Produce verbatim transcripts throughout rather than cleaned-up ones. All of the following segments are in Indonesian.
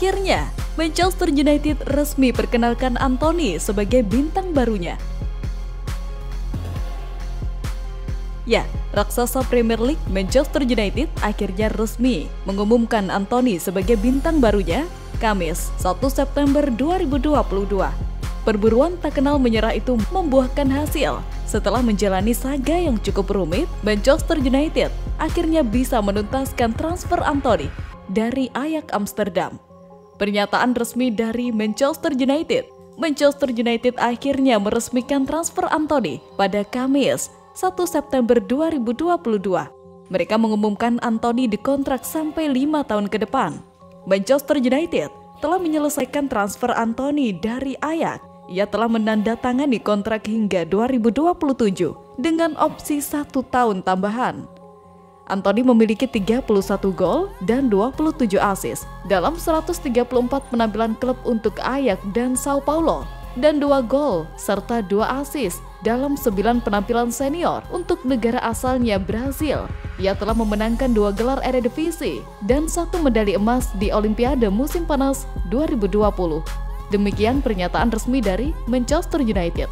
Akhirnya, Manchester United resmi perkenalkan Antony sebagai bintang barunya. Ya, raksasa Premier League Manchester United akhirnya resmi mengumumkan Antony sebagai bintang barunya Kamis satu September dua ribu dua puluh dua. Perburuan tak kenal menyerah itu membuahkan hasil. Setelah menjalani saga yang cukup rumit, Manchester United akhirnya bisa menuntaskan transfer Antony dari Ajax Amsterdam. Pernyataan resmi dari Manchester United. Manchester United akhirnya meresmikan transfer Antony pada Kamis satu September dua ribu dua puluh dua. Mereka mengumumkan Antony dikontrak sampai lima tahun ke depan. Manchester United telah menyelesaikan transfer Antony dari Ajax. Ia telah menandatangani kontrak hingga dua ribu dua puluh tujuh dengan opsi satu tahun tambahan. Antony memiliki tiga puluh satu gol dan dua puluh tujuh assist dalam seratus tiga puluh empat penampilan klub untuk Ajax dan Sao Paulo, dan dua gol serta dua assist dalam sembilan penampilan senior untuk negara asalnya Brazil. Ia telah memenangkan dua gelar Eredivisie dan satu medali emas di Olimpiade musim panas dua ribu dua puluh. Demikian pernyataan resmi dari Manchester United.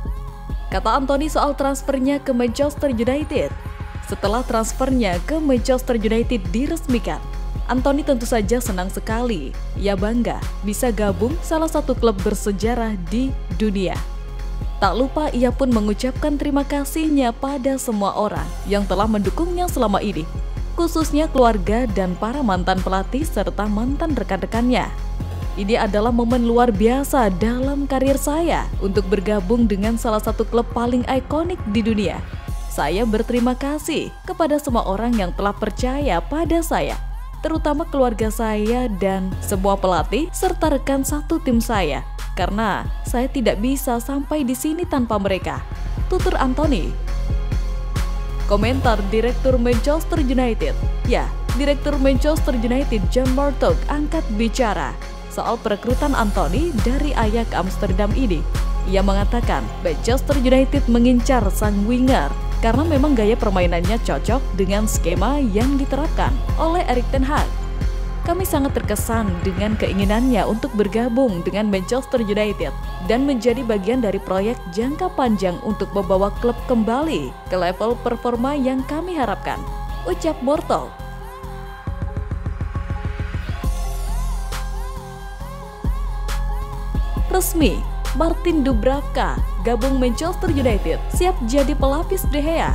Kata Antony soal transfernya ke Manchester United. Setelah transfernya ke Manchester United diresmikan, Antony tentu saja senang sekali. Ia bangga bisa gabung salah satu klub bersejarah di dunia. Tak lupa ia pun mengucapkan terima kasihnya pada semua orang yang telah mendukungnya selama ini, khususnya keluarga dan para mantan pelatih serta mantan rekan-rekannya. Ini adalah momen luar biasa dalam karir saya untuk bergabung dengan salah satu klub paling ikonik di dunia. Saya berterima kasih kepada semua orang yang telah percaya pada saya, terutama keluarga saya dan semua pelatih serta rekan satu tim saya, karena saya tidak bisa sampai di sini tanpa mereka, tutur Antony. Komentar Direktur Manchester United. Ya, Direktur Manchester United Jan Martog angkat bicara soal perekrutan Antony dari Ajax Amsterdam ini. Ia mengatakan Manchester United mengincar sang winger karena memang gaya permainannya cocok dengan skema yang diterapkan oleh Erik ten Hag. Kami sangat terkesan dengan keinginannya untuk bergabung dengan Manchester United dan menjadi bagian dari proyek jangka panjang untuk membawa klub kembali ke level performa yang kami harapkan, ucap Martog. Resmi, Martin Dubravka gabung Manchester United, siap jadi pelapis De Gea.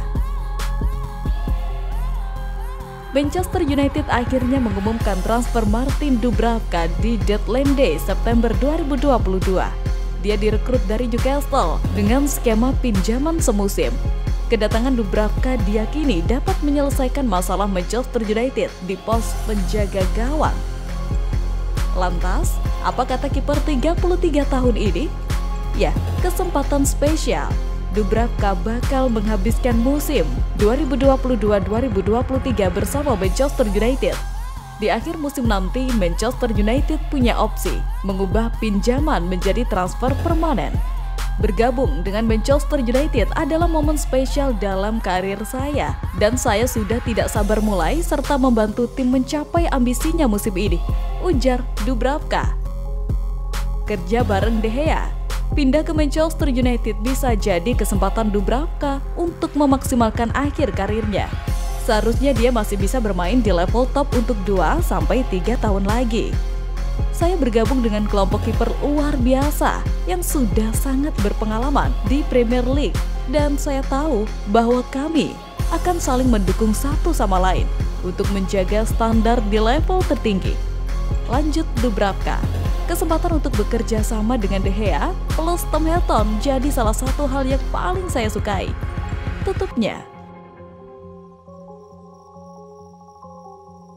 Manchester United akhirnya mengumumkan transfer Martin Dubravka di deadline day September dua ribu dua puluh dua. Dia direkrut dari Newcastle dengan skema pinjaman semusim. Kedatangan Dubravka diyakini dapat menyelesaikan masalah Manchester United di pos penjaga gawang. Lantas, apa kata kiper tiga puluh tiga tahun ini? Ya, kesempatan spesial. Dubravka bakal menghabiskan musim dua ribu dua puluh dua dua ribu dua puluh tiga bersama Manchester United. Di akhir musim nanti, Manchester United punya opsi mengubah pinjaman menjadi transfer permanen. Bergabung dengan Manchester United adalah momen spesial dalam karir saya, dan saya sudah tidak sabar mulai serta membantu tim mencapai ambisinya musim ini, ujar Dubravka. Kerja bareng De Gea. Pindah ke Manchester United bisa jadi kesempatan Dubravka untuk memaksimalkan akhir karirnya. Seharusnya dia masih bisa bermain di level top untuk dua sampai tiga tahun lagi. Saya bergabung dengan kelompok kiper luar biasa yang sudah sangat berpengalaman di Premier League, dan saya tahu bahwa kami akan saling mendukung satu sama lain untuk menjaga standar di level tertinggi, lanjut Dubravka. Kesempatan untuk bekerja sama dengan De Gea plus Tom Heaton jadi salah satu hal yang paling saya sukai, tutupnya.